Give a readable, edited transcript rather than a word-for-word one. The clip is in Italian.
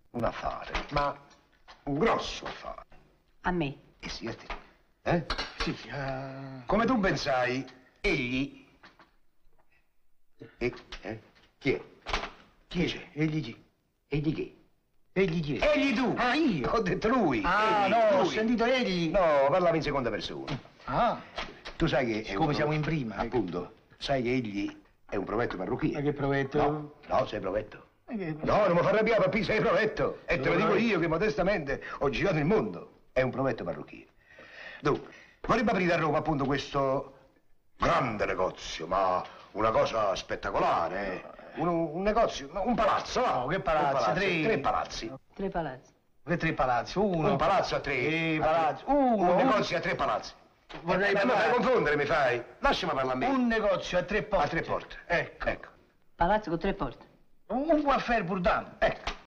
un affare, ma un grosso affare. A me? Eh sì, a te. Eh? Sì, Come tu ben sai, egli... Chi è? Chi c'è? Egli chi? Egli chi? Egli chi è? Egli tu! Ah, io? Ho detto lui! Ah, egli, no, ho lui. sentito egli. No, parlava in seconda persona. Ah, Tu sai che... è come siamo in prima. Appunto, sai che egli è un provetto parrucchiere. Ma che provetto? No, sei provetto. Ma che... No, non mi fa arrabbiare, papì, sei provetto. E te lo Dove dico vai? io che modestamente ho girato il mondo. È un provetto parrucchiere. Dunque, vorrebbe aprire a Roma appunto questo grande negozio, ma una cosa spettacolare, eh. Un negozio, un palazzo, va. No, che palazzi? Tre palazzi. 3 palazzi. Che 3 palazzi? Uno. Un palazzo a 3. Palazzi. Un Uno. negozio a 3 palazzi. Vorrei Ma mi fai parlare. confondere, mi fai? Lasciami parlare a me. Un negozio a 3 porte. A 3 porte. Ecco. Palazzo con 3 porte. Un welfare pur dame. Ecco.